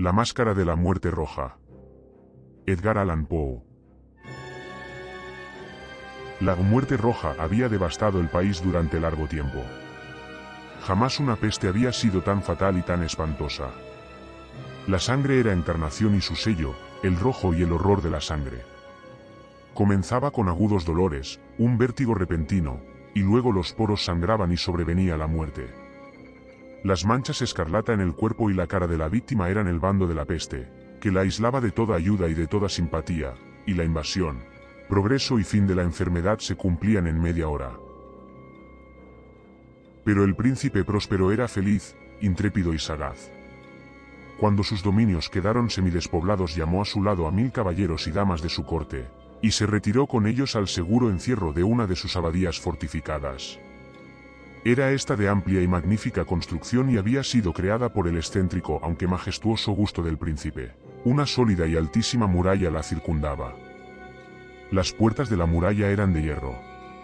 La máscara de la muerte roja. Edgar Allan Poe. La muerte roja había devastado el país durante largo tiempo. Jamás una peste había sido tan fatal y tan espantosa. La sangre era encarnación y su sello, el rojo y el horror de la sangre. Comenzaba con agudos dolores, un vértigo repentino, y luego los poros sangraban y sobrevenía la muerte. Las manchas escarlata en el cuerpo y la cara de la víctima eran el bando de la peste, que la aislaba de toda ayuda y de toda simpatía, y la invasión, progreso y fin de la enfermedad se cumplían en media hora. Pero el príncipe próspero era feliz, intrépido y sagaz. Cuando sus dominios quedaron semidespoblados llamó a su lado a 1000 caballeros y damas de su corte, y se retiró con ellos al seguro encierro de una de sus abadías fortificadas. Era esta de amplia y magnífica construcción y había sido creada por el excéntrico aunque majestuoso gusto del príncipe. Una sólida y altísima muralla la circundaba. Las puertas de la muralla eran de hierro.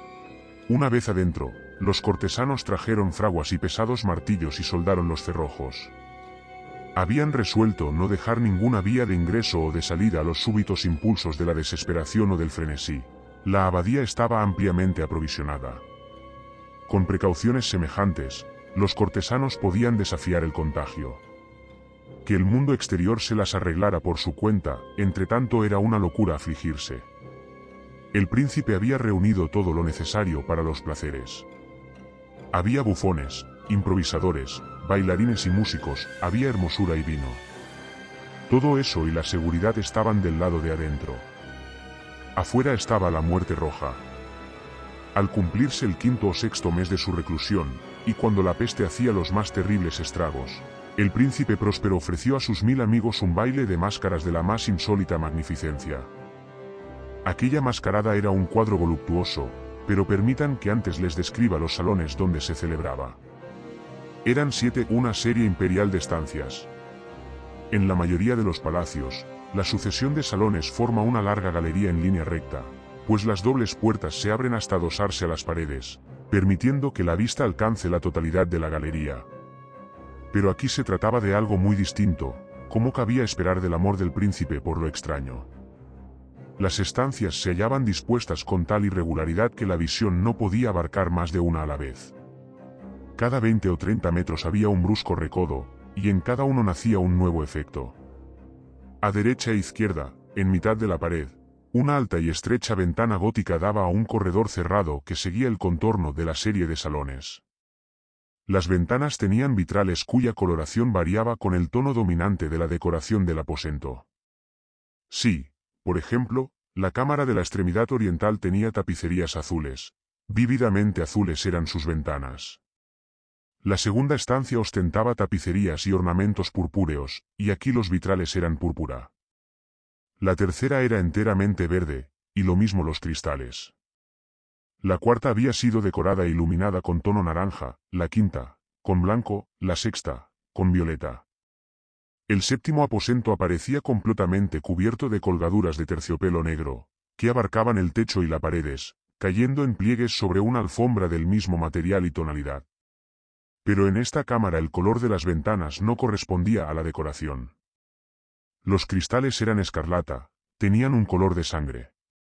Una vez adentro, los cortesanos trajeron fraguas y pesados martillos y soldaron los cerrojos. Habían resuelto no dejar ninguna vía de ingreso o de salida a los súbitos impulsos de la desesperación o del frenesí. La abadía estaba ampliamente aprovisionada. Con precauciones semejantes, los cortesanos podían desafiar el contagio. Que el mundo exterior se las arreglara por su cuenta, entre tanto era una locura afligirse. El príncipe había reunido todo lo necesario para los placeres. Había bufones, improvisadores, bailarines y músicos, había hermosura y vino. Todo eso y la seguridad estaban del lado de adentro. Afuera estaba la muerte roja. Al cumplirse el 5º o 6º mes de su reclusión, y cuando la peste hacía los más terribles estragos, el príncipe próspero ofreció a sus 1000 amigos un baile de máscaras de la más insólita magnificencia. Aquella mascarada era un cuadro voluptuoso, pero permitan que antes les describa los salones donde se celebraba. Eran 7, una serie imperial de estancias. En la mayoría de los palacios, la sucesión de salones forma una larga galería en línea recta, pues las dobles puertas se abren hasta adosarse a las paredes, permitiendo que la vista alcance la totalidad de la galería. Pero aquí se trataba de algo muy distinto, como cabía esperar del amor del príncipe por lo extraño. Las estancias se hallaban dispuestas con tal irregularidad que la visión no podía abarcar más de una a la vez. Cada 20 o 30 metros había un brusco recodo, y en cada uno nacía un nuevo efecto. A derecha e izquierda, en mitad de la pared, una alta y estrecha ventana gótica daba a un corredor cerrado que seguía el contorno de la serie de salones. Las ventanas tenían vitrales cuya coloración variaba con el tono dominante de la decoración del aposento. Sí, por ejemplo, la cámara de la extremidad oriental tenía tapicerías azules. Vívidamente azules eran sus ventanas. La segunda estancia ostentaba tapicerías y ornamentos purpúreos, y aquí los vitrales eran púrpura. La tercera era enteramente verde, y lo mismo los cristales. La cuarta había sido decorada e iluminada con tono naranja, la quinta, con blanco, la sexta, con violeta. El séptimo aposento aparecía completamente cubierto de colgaduras de terciopelo negro, que abarcaban el techo y las paredes, cayendo en pliegues sobre una alfombra del mismo material y tonalidad. Pero en esta cámara el color de las ventanas no correspondía a la decoración. Los cristales eran escarlata, tenían un color de sangre.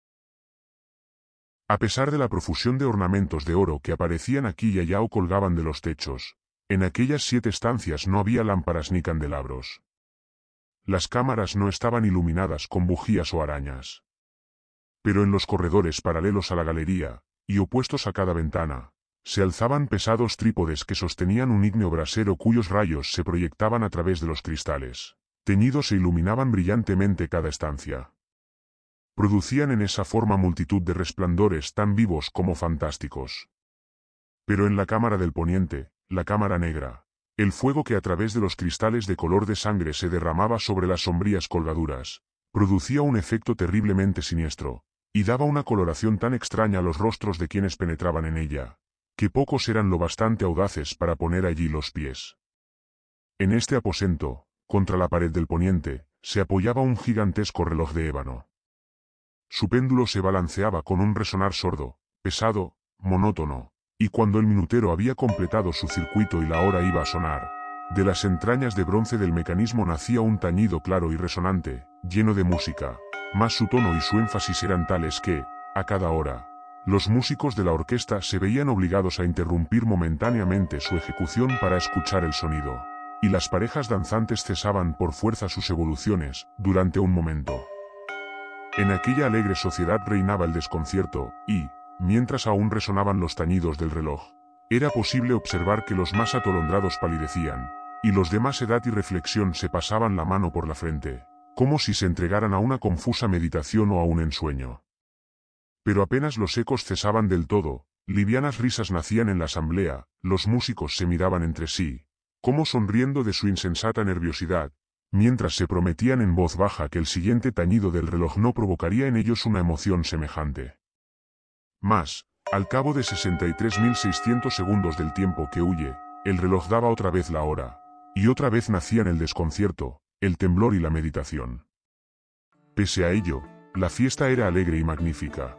A pesar de la profusión de ornamentos de oro que aparecían aquí y allá o colgaban de los techos, en aquellas 7 estancias no había lámparas ni candelabros. Las cámaras no estaban iluminadas con bujías o arañas. Pero en los corredores paralelos a la galería, y opuestos a cada ventana, se alzaban pesados trípodes que sostenían un ígneo brasero cuyos rayos se proyectaban a través de los cristales. Teñidos e iluminaban brillantemente cada estancia. Producían en esa forma multitud de resplandores tan vivos como fantásticos. Pero en la cámara del poniente, la cámara negra, el fuego que a través de los cristales de color de sangre se derramaba sobre las sombrías colgaduras, producía un efecto terriblemente siniestro, y daba una coloración tan extraña a los rostros de quienes penetraban en ella, que pocos eran lo bastante audaces para poner allí los pies. En este aposento, contra la pared del poniente, se apoyaba un gigantesco reloj de ébano. Su péndulo se balanceaba con un resonar sordo, pesado, monótono, y cuando el minutero había completado su circuito y la hora iba a sonar, De las entrañas de bronce del mecanismo nacía un tañido claro y resonante, lleno de música, mas su tono y su énfasis eran tales que, a cada hora, los músicos de la orquesta se veían obligados a interrumpir momentáneamente su ejecución para escuchar el sonido, y las parejas danzantes cesaban por fuerza sus evoluciones, durante un momento. En aquella alegre sociedad reinaba el desconcierto, y, mientras aún resonaban los tañidos del reloj, era posible observar que los más atolondrados palidecían, y los de más edad y reflexión se pasaban la mano por la frente, como si se entregaran a una confusa meditación o a un ensueño. Pero apenas los ecos cesaban del todo, livianas risas nacían en la asamblea, los músicos se miraban entre sí, como sonriendo de su insensata nerviosidad, mientras se prometían en voz baja que el siguiente tañido del reloj no provocaría en ellos una emoción semejante. Mas, al cabo de 63.600 segundos del tiempo que huye, el reloj daba otra vez la hora, y otra vez nacían el desconcierto, el temblor y la meditación. Pese a ello, la fiesta era alegre y magnífica.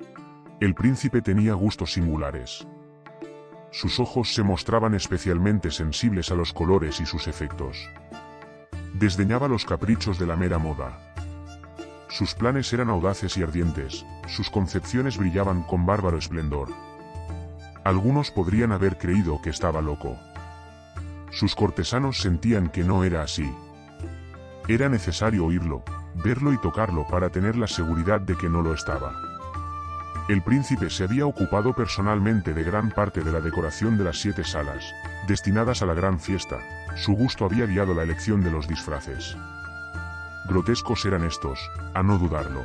El príncipe tenía gustos singulares. Sus ojos se mostraban especialmente sensibles a los colores y sus efectos. Desdeñaba los caprichos de la mera moda. Sus planes eran audaces y ardientes, sus concepciones brillaban con bárbaro esplendor. Algunos podrían haber creído que estaba loco. Sus cortesanos sentían que no era así. Era necesario oírlo, verlo y tocarlo para tener la seguridad de que no lo estaba. El príncipe se había ocupado personalmente de gran parte de la decoración de las 7 salas, destinadas a la gran fiesta. Su gusto había guiado la elección de los disfraces. Grotescos eran estos, a no dudarlo.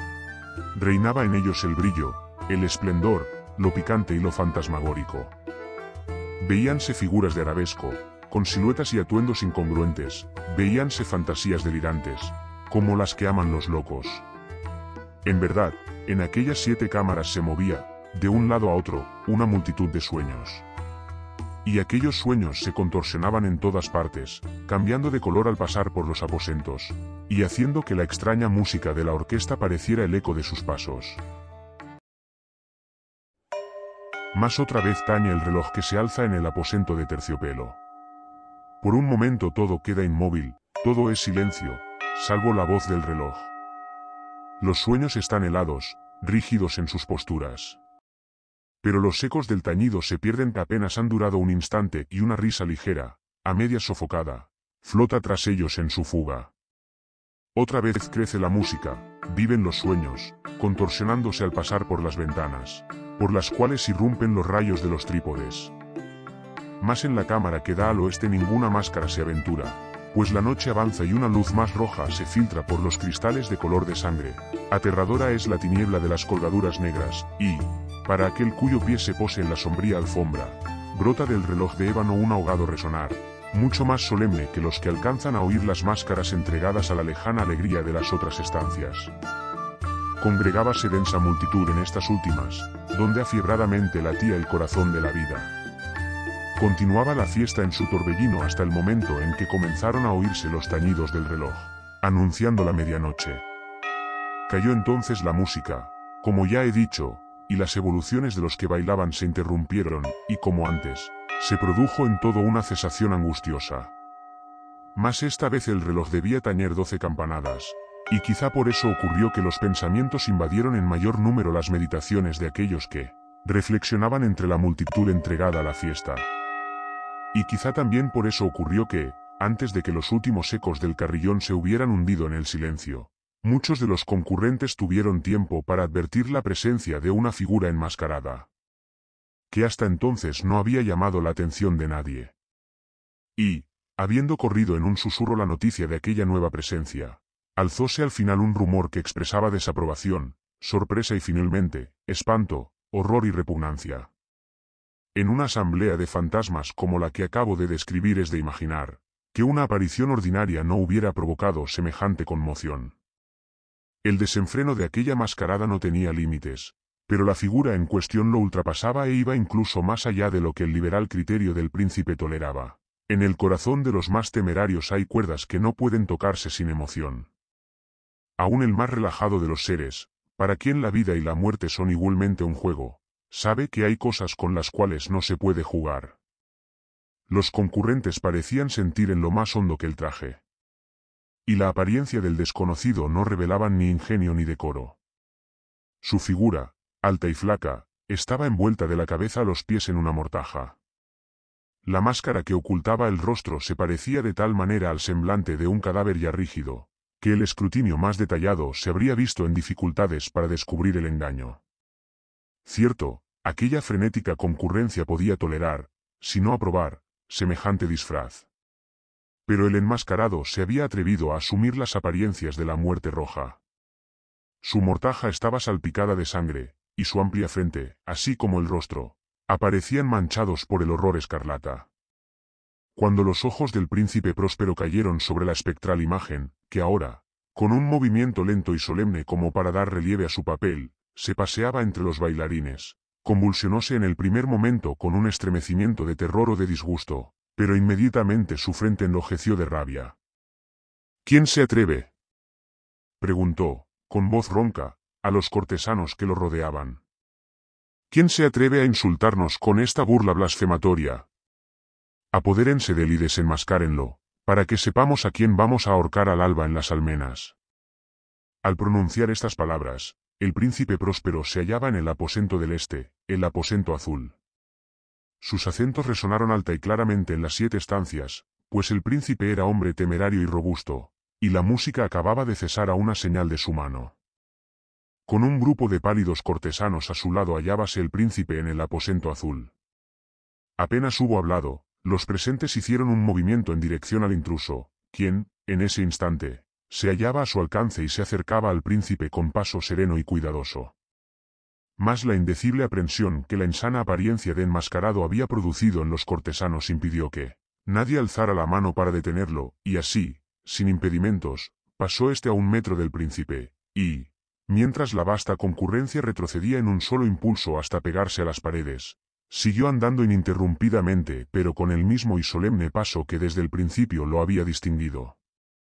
Reinaba en ellos el brillo, el esplendor, lo picante y lo fantasmagórico. Veíanse figuras de arabesco, con siluetas y atuendos incongruentes, veíanse fantasías delirantes, como las que aman los locos. En verdad, en aquellas 7 cámaras se movía, de un lado a otro, una multitud de sueños. Y aquellos sueños se contorsionaban en todas partes, cambiando de color al pasar por los aposentos, y haciendo que la extraña música de la orquesta pareciera el eco de sus pasos. Mas otra vez tañe el reloj que se alza en el aposento de terciopelo. Por un momento todo queda inmóvil, todo es silencio, salvo la voz del reloj. Los sueños están helados, rígidos en sus posturas. Pero los ecos del tañido se pierden que apenas han durado un instante y una risa ligera, a media sofocada, flota tras ellos en su fuga. Otra vez crece la música, viven los sueños, contorsionándose al pasar por las ventanas, por las cuales irrumpen los rayos de los trípodes. Mas en la cámara que da al oeste ninguna máscara se aventura, pues la noche avanza y una luz más roja se filtra por los cristales de color de sangre. Aterradora es la tiniebla de las colgaduras negras, y, para aquel cuyo pie se pose en la sombría alfombra, brota del reloj de ébano un ahogado resonar, mucho más solemne que los que alcanzan a oír las máscaras entregadas a la lejana alegría de las otras estancias. Congregábase densa multitud en estas últimas, donde afiebradamente latía el corazón de la vida. Continuaba la fiesta en su torbellino hasta el momento en que comenzaron a oírse los tañidos del reloj, anunciando la medianoche. Cayó entonces la música, como ya he dicho, y las evoluciones de los que bailaban se interrumpieron, y como antes, se produjo en todo una cesación angustiosa. Mas esta vez el reloj debía tañer 12 campanadas, y quizá por eso ocurrió que los pensamientos invadieron en mayor número las meditaciones de aquellos que reflexionaban entre la multitud entregada a la fiesta. Y quizá también por eso ocurrió que, antes de que los últimos ecos del carrillón se hubieran hundido en el silencio, muchos de los concurrentes tuvieron tiempo para advertir la presencia de una figura enmascarada, que hasta entonces no había llamado la atención de nadie. Y, habiendo corrido en un susurro la noticia de aquella nueva presencia, alzóse al final un rumor que expresaba desaprobación, sorpresa y finalmente, espanto, horror y repugnancia. En una asamblea de fantasmas como la que acabo de describir es de imaginar, que una aparición ordinaria no hubiera provocado semejante conmoción. El desenfreno de aquella mascarada no tenía límites, pero la figura en cuestión lo ultrapasaba e iba incluso más allá de lo que el liberal criterio del príncipe toleraba. En el corazón de los más temerarios hay cuerdas que no pueden tocarse sin emoción. Aún el más relajado de los seres, para quien la vida y la muerte son igualmente un juego, sabe que hay cosas con las cuales no se puede jugar. Los concurrentes parecían sentir en lo más hondo que el traje y la apariencia del desconocido no revelaban ni ingenio ni decoro. Su figura, alta y flaca, estaba envuelta de la cabeza a los pies en una mortaja. La máscara que ocultaba el rostro se parecía de tal manera al semblante de un cadáver ya rígido, que el escrutinio más detallado se habría visto en dificultades para descubrir el engaño. Cierto, aquella frenética concurrencia podía tolerar, si no aprobar, semejante disfraz. Pero el enmascarado se había atrevido a asumir las apariencias de la muerte roja. Su mortaja estaba salpicada de sangre, y su amplia frente, así como el rostro, aparecían manchados por el horror escarlata. Cuando los ojos del príncipe Próspero cayeron sobre la espectral imagen, que ahora, con un movimiento lento y solemne como para dar relieve a su papel, se paseaba entre los bailarines, convulsionóse en el primer momento con un estremecimiento de terror o de disgusto, pero inmediatamente su frente enrojeció de rabia. ¿Quién se atreve?, preguntó, con voz ronca, a los cortesanos que lo rodeaban. ¿Quién se atreve a insultarnos con esta burla blasfematoria? Apodérense de él y desenmascárenlo, para que sepamos a quién vamos a ahorcar al alba en las almenas. Al pronunciar estas palabras, el príncipe Próspero se hallaba en el aposento del este, el aposento azul. Sus acentos resonaron alta y claramente en las 7 estancias, pues el príncipe era hombre temerario y robusto, y la música acababa de cesar a una señal de su mano. Con un grupo de pálidos cortesanos a su lado hallábase el príncipe en el aposento azul. Apenas hubo hablado, los presentes hicieron un movimiento en dirección al intruso, quien, en ese instante, se hallaba a su alcance y se acercaba al príncipe con paso sereno y cuidadoso. Mas la indecible aprensión que la insana apariencia de enmascarado había producido en los cortesanos impidió que nadie alzara la mano para detenerlo, y así, sin impedimentos, pasó este a 1 metro del príncipe, y, mientras la vasta concurrencia retrocedía en un solo impulso hasta pegarse a las paredes, siguió andando ininterrumpidamente pero con el mismo y solemne paso que desde el principio lo había distinguido.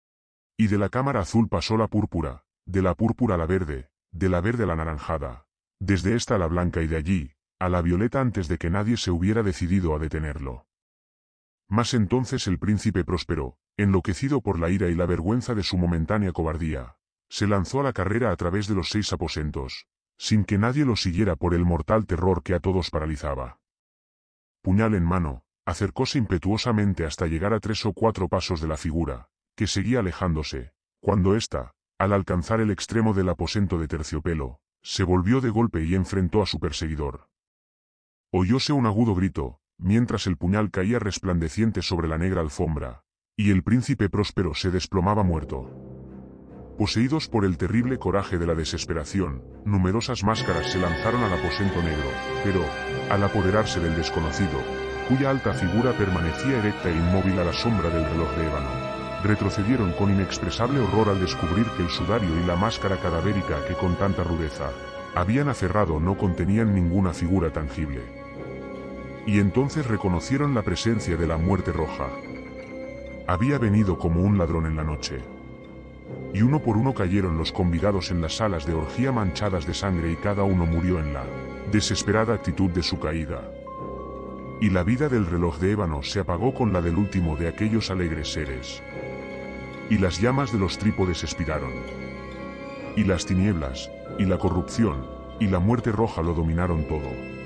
Y de la cámara azul pasó la púrpura, de la púrpura a la verde, de la verde a la naranjada, desde esta a la blanca y de allí, a la violeta antes de que nadie se hubiera decidido a detenerlo. Mas entonces el príncipe Próspero, enloquecido por la ira y la vergüenza de su momentánea cobardía, se lanzó a la carrera a través de los 6 aposentos, sin que nadie lo siguiera por el mortal terror que a todos paralizaba. Puñal en mano, acercóse impetuosamente hasta llegar a 3 o 4 pasos de la figura, que seguía alejándose, cuando ésta, al alcanzar el extremo del aposento de terciopelo, se volvió de golpe y enfrentó a su perseguidor. Oyóse un agudo grito, mientras el puñal caía resplandeciente sobre la negra alfombra, y el príncipe Próspero se desplomaba muerto. Poseídos por el terrible coraje de la desesperación, numerosas máscaras se lanzaron al aposento negro, pero, al apoderarse del desconocido, cuya alta figura permanecía erecta e inmóvil a la sombra del reloj de ébano, retrocedieron con inexpresable horror al descubrir que el sudario y la máscara cadavérica que con tanta rudeza habían aferrado no contenían ninguna figura tangible. Y entonces reconocieron la presencia de la muerte roja. Había venido como un ladrón en la noche. Y uno por uno cayeron los convidados en las salas de orgía manchadas de sangre y cada uno murió en la desesperada actitud de su caída. Y la vida del reloj de ébano se apagó con la del último de aquellos alegres seres. Y las llamas de los trípodes expiraron. Y las tinieblas, y la corrupción, y la muerte roja lo dominaron todo.